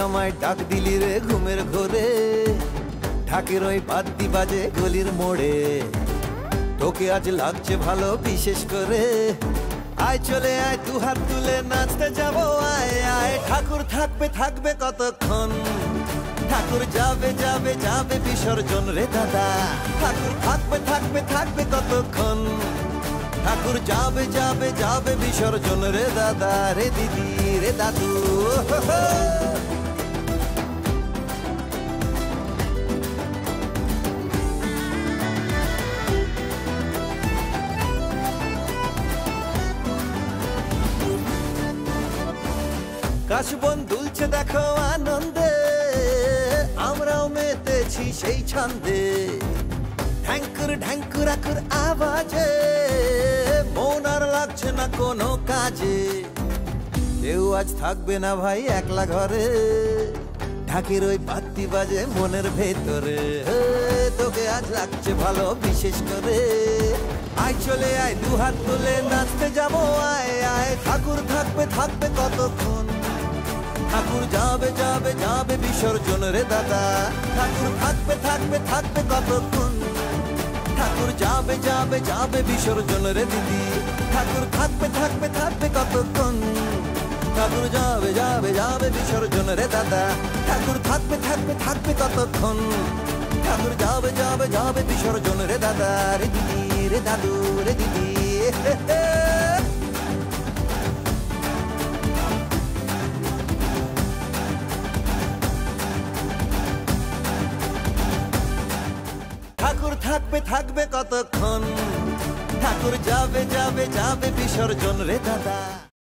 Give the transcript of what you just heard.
আমায় ডাক দিলি রে ঘুমের ঘোরে, ঢাকের ওই বাদ্যি বাজে গলির মোড়ে। তোকে আজ লাগছে ভালো বিশেষ করে, আয় চলে আয় দু হাত তুলে নাচতে যাবো আয় আয়। ঠাকুর থাকবে থাকবে কতক্ষণ, ঠাকুর যাবে যাবে যাবে বিসর্জন রে দাদা। ঠাকুর থাকবে থাকবে থাকবে কতক্ষণ, ঠাকুর যাবে যাবে যাবে বিসর্জন রে দাদা রে দিদি রে দাদু। কাশবন দুলছে দেখো আনন্দে, আমরাও মেতেছি সেই ছন্দে। ঢ্যাঙ্কুর ঢ্যাঙ্কুর আকুর আওয়াজে মন আর লাগছে না কোনো কাজে। কেউ আজ থাকবে না ভাই একলা ঘরে, ঢাকের ওই বাদ্যি বাজে মনের ভেতরে। তোকে আজ লাগছে ভালো বিশেষ করে, আয় চলে আয় দু হাত তুলে নাচতে যাবো আয় আয়। ঠাকুর থাকবে থাকবে কতক্ষণ, ঠাকুর যাবে যাবে যাবে বিসর্জন রে দাদা। ঠাকুর থাকবে থাকবে থাকবে কতক্ষণ, ঠাকুর যাবে যাবে যাবে বিসর্জন রে দিদি। ঠাকুর থাকবে থাকবে থাকবে কতক্ষণ, ঠাকুর যাবে যাবে যাবে বিসর্জন রে দাদা। ঠাকুর থাকবে থাকবে থাকবে কতক্ষণ, ঠাকুর যাবে যাবে যাবে বিসর্জন রে দাদা রে দিদি রে দাদু রে দিদি। ঠাকুর থাকবে থাকবে কতক্ষণ, ঠাকুর যাবে যাবে যাবে বিসর্জন রে দাদা।